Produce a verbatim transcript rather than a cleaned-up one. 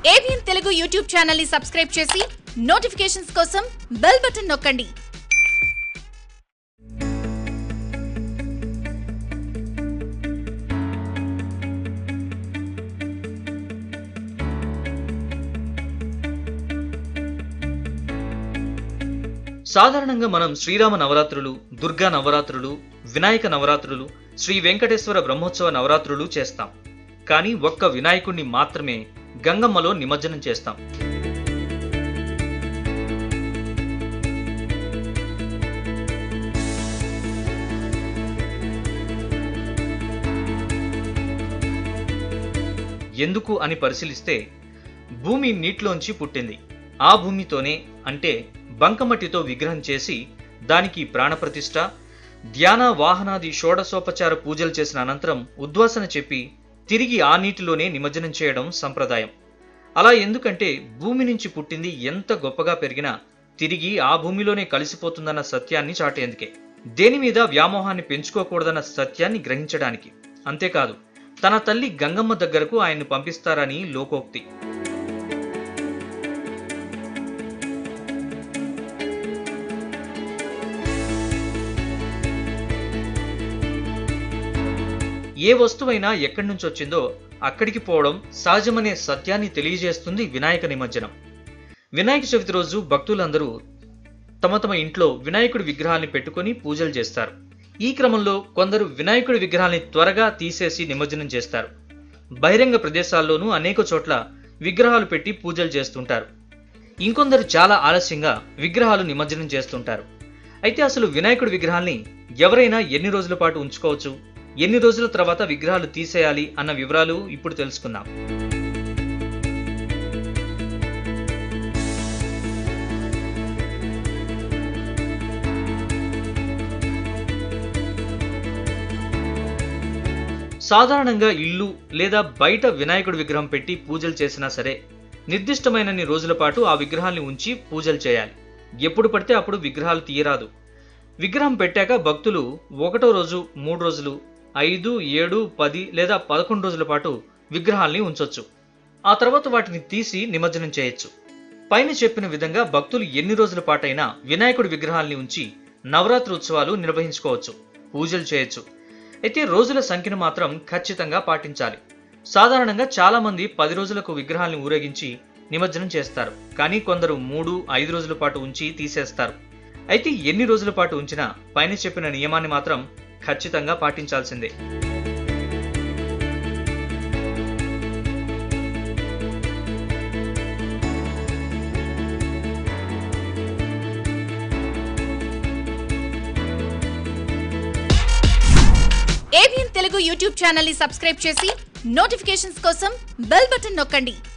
ABN Telugu YouTube channel ని subscribe చేసి notifications కోసం బెల్ బటన్ నొక్కండి. సాధారణంగా మనం శ్రీరామ నవరాత్రులు, దుర్గా నవరాత్రులు, వినాయక నవరాత్రులు, శ్రీ వెంకటేశ్వర బ్రహ్మోత్సవ నవరాత్రులు చేస్తాం. కానీ ఒక్క వినాయకుడిని మాత్రమే గంగమ్మలో నిమజ్జనం చేస్తాం. ఎందుకు అని పరిశీలిస్తే భూమి నీటిలోంచి పుట్టింది. ఆ భూమితోనే అంటే బంకమట్టితో విగ్రహం చేసి దానికి ప్రాణప్రతిష్ఠ, ధ్యాన వాహనాది షోడశోపచార పూజలు చేసిన అనంతరం ఉద్వాసన చెప్పి తిరిగి ఆ నీటిలోనే నిమజ్జనం చేయడం సంప్రదాయం. అలా ఎందుకంటే భూమి నుంచి పుట్టింది ఎంత గొప్పగా పెరిగినా తిరిగి ఆ భూమిలోనే కలిసిపోతుందన్న సత్యాన్ని చాటేందుకే. దేని మీద వ్యామోహాన్ని పెంచుకోకూడదన్న సత్యాన్ని గ్రహించడానికి. అంతేకాదు తన తల్లి గంగమ్మ దగ్గరకు ఆయన్ను పంపిస్తారని లోకోక్తి. ఏ వస్తువైనా ఎక్కడి నుంచి వచ్చిందో అక్కడికి పోవడం సహజమనే సత్యాన్ని తెలియజేస్తుంది వినాయక నిమజ్జనం. వినాయక చవితి రోజు భక్తులందరూ తమ తమ ఇంట్లో వినాయకుడి విగ్రహాన్ని పెట్టుకుని పూజలు చేస్తారు. ఈ క్రమంలో కొందరు వినాయకుడి విగ్రహాన్ని త్వరగా తీసేసి నిమజ్జనం చేస్తారు. బహిరంగ ప్రదేశాల్లోనూ అనేక చోట్ల విగ్రహాలు పెట్టి పూజలు చేస్తుంటారు. ఇంకొందరు చాలా ఆలస్యంగా విగ్రహాలు నిమజ్జనం చేస్తుంటారు. అయితే అసలు వినాయకుడి విగ్రహాన్ని ఎవరైనా ఎన్ని రోజుల పాటు ఉంచుకోవచ్చు, ఎన్ని రోజుల తర్వాత విగ్రహాలు తీసేయాలి అన్న వివరాలు ఇప్పుడు తెలుసుకుందాం. సాధారణంగా ఇల్లు లేదా బయట వినాయకుడి విగ్రహం పెట్టి పూజలు చేసినా సరే నిర్దిష్టమైనన్ని రోజుల పాటు ఆ విగ్రహాన్ని ఉంచి పూజలు చేయాలి. ఎప్పుడు పడితే అప్పుడు విగ్రహాలు తీయరాదు. విగ్రహం పెట్టాక భక్తులు ఒకటో రోజు, మూడు రోజులు, ఐదు, ఏడు, పది లేదా పదకొండు రోజుల పాటు విగ్రహాల్ని ఉంచొచ్చు. ఆ తర్వాత వాటిని తీసి నిమజ్జనం చేయొచ్చు. పైన చెప్పిన విధంగా భక్తులు ఎన్ని రోజుల పాటైనా వినాయకుడి విగ్రహాల్ని ఉంచి నవరాత్రి ఉత్సవాలు నిర్వహించుకోవచ్చు, పూజలు చేయొచ్చు. అయితే రోజుల సంఖ్యను మాత్రం ఖచ్చితంగా పాటించాలి. సాధారణంగా చాలా మంది పది రోజులకు విగ్రహాల్ని ఊరేగించి నిమజ్జనం చేస్తారు. కానీ కొందరు మూడు, ఐదు రోజుల పాటు ఉంచి తీసేస్తారు. అయితే ఎన్ని రోజుల పాటు ఉంచినా పైన చెప్పిన నియమాన్ని మాత్రం ఖచ్చితంగా పాటించాల్సిందే. ఏబిఎన్ తెలుగు యూట్యూబ్ ఛానల్ ని సబ్స్క్రైబ్ చేసి నోటిఫికేషన్స్ కోసం బెల్ బటన్ నొక్కండి.